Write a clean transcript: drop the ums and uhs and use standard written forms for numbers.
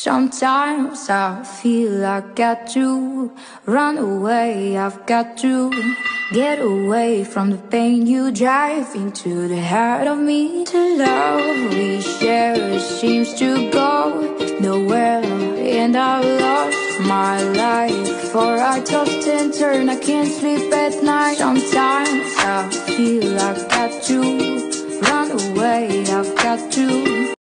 Sometimes I feel I got to run away, I've got to get away from the pain you drive into the heart of me. The love we share seems to go nowhere, and I lost my life, for I tossed and turned, I can't sleep at night. Sometimes I feel I got to run away, I've got to